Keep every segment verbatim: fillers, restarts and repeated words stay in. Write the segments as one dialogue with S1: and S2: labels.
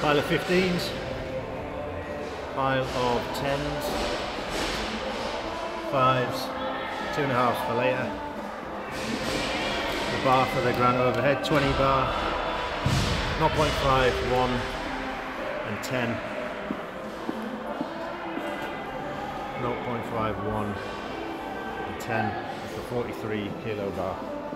S1: Pile of fifteens, pile of tens, fives, two and a halves for later, a bar for the grand overhead, twenty bar, zero point five, one and ten, zero point five, one and ten for forty-three kilo bar.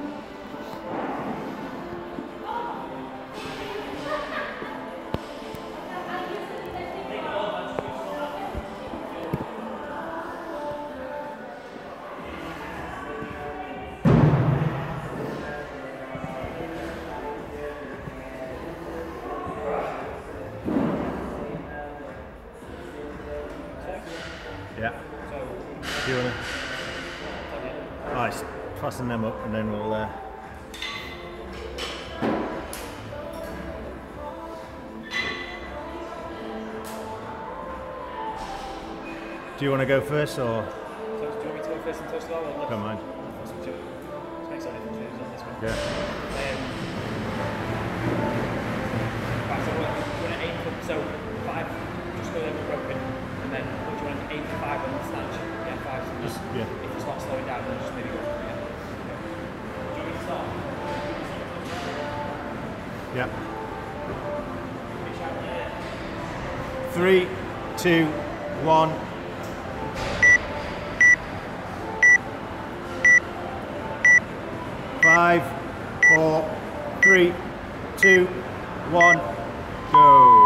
S1: Yeah. Do you want to? Alright, fasten them up and then we'll. Uh... Do you want to go first or?
S2: So, do you want me to go first and touch that one?
S1: Don't mind.
S2: Makes any difference on this one.
S1: Yeah.
S2: Um, right, so we're going to aim for so five, just go over broken, and then what do you want to aim for five on the snatch? Yeah, five. So just
S1: Yeah.
S2: if you start slowing down, then just maybe go. Yeah. Do you want me to start?
S1: Yeah. Three, two, one. Five, four, three, two, one, go.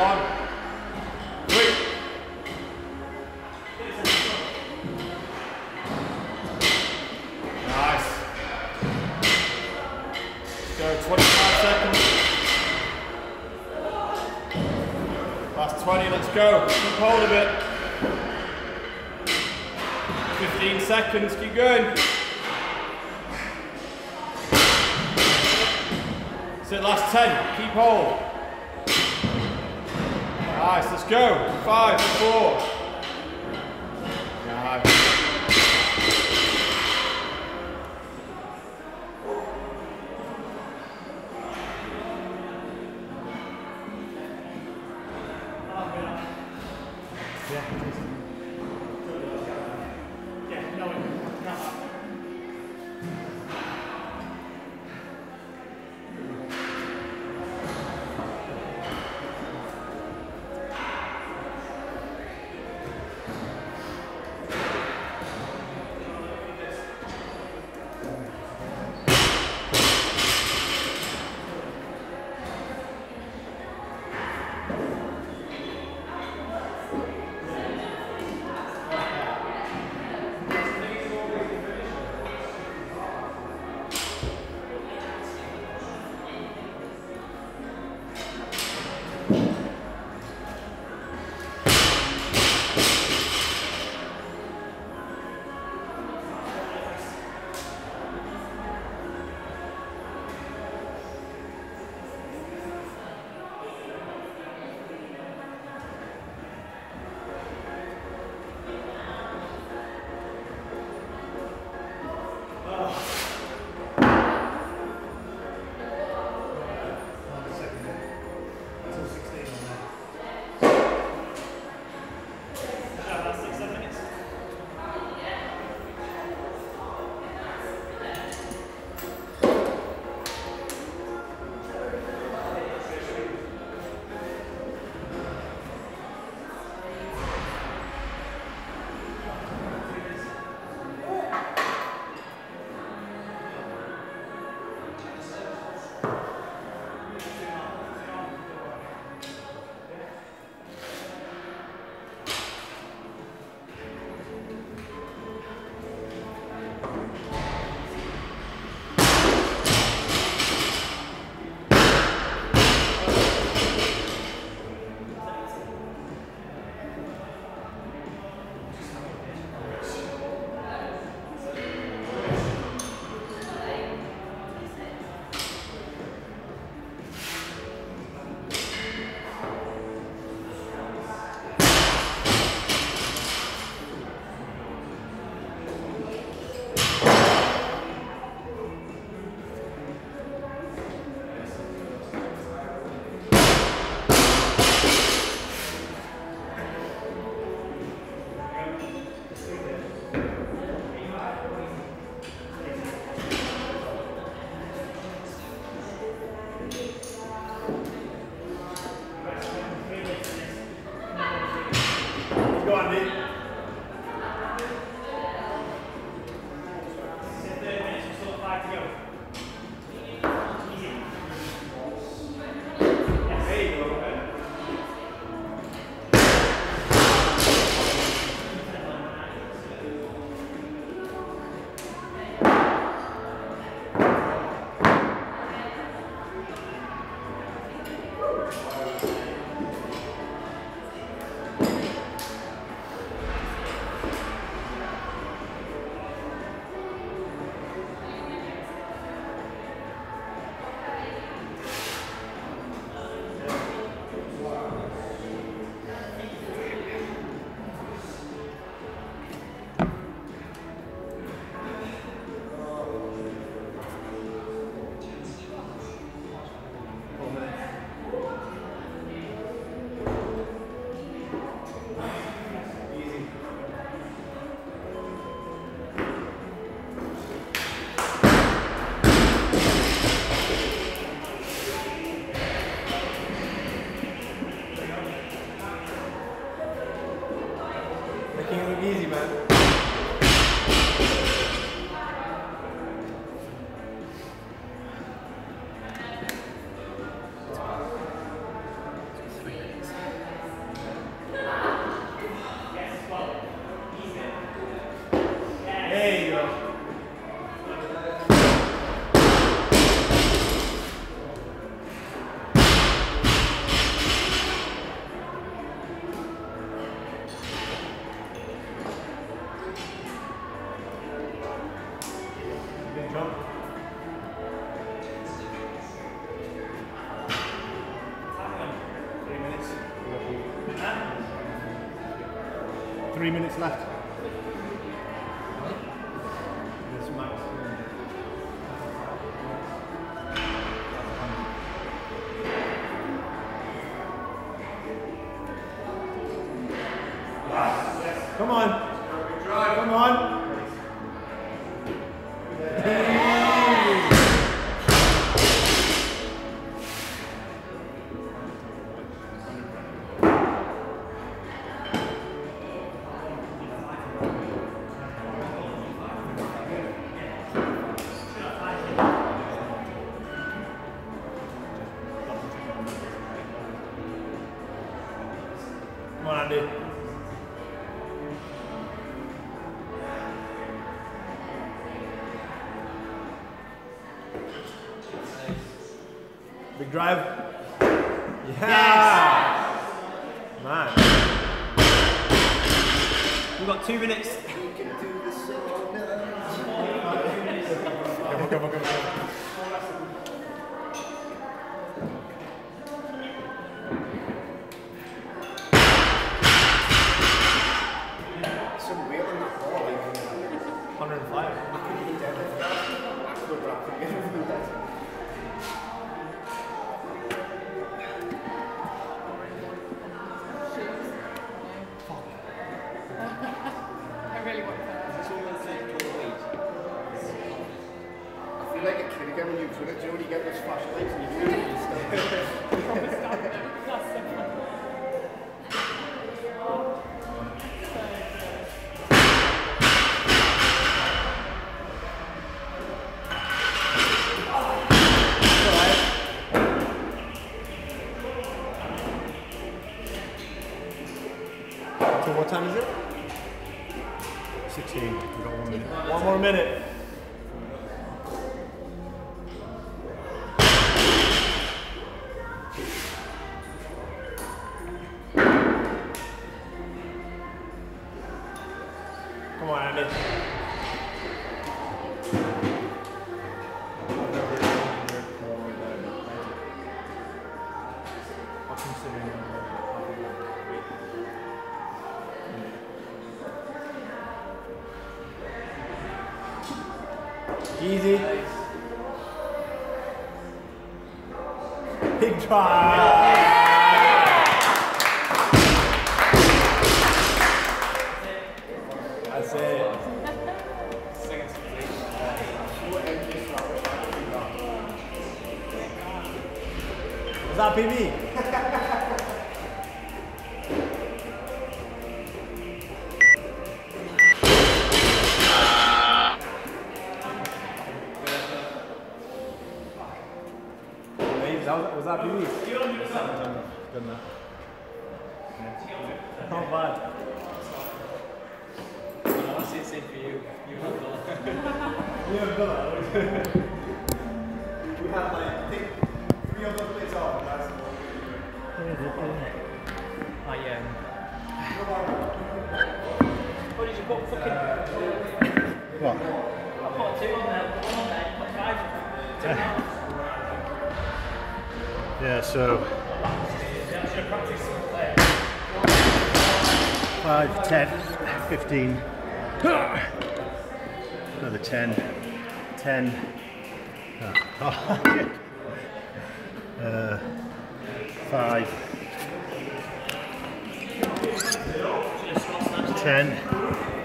S1: One, three. Nice. Let's go, twenty-five seconds. Last twenty, let's go. Keep hold of it. fifteen seconds, keep going. That's it, last ten, keep hold. Nice, let's go. Five, four. Nice.
S2: Yeah, no, no.
S1: Three minutes left. Come on. Come on. Come on, Andy. Big drive. Yeah. Yes. Man.
S2: We've got two minutes.
S1: We can do this so Come on, come on, come on.
S3: Some weight on that ball, like
S1: one hundred five.
S3: I couldn't eat everything. I could wrap it together.
S4: I really want that.
S3: I feel like a kid again when you put it. Do you know when you get those flashlights and you do it and you start?
S4: That's so fun.
S1: So what time is it? sixteen. We've got one minute. One more minute. Come on, Andy. I'll consider Easy. Big drive. That's it. Was that P B? That was, was that P B? Good enough. Not bad.
S2: Honestly, it's same for you. You have
S1: We have done that. We have like, I think, three of those plates off. That's
S2: I um. What did you put? Fucking.
S1: what?
S2: I put two on there, one on there, put five. Two and a half.
S1: Yeah, so five, ten, fifteen, another ten, ten, oh, uh, five, ten.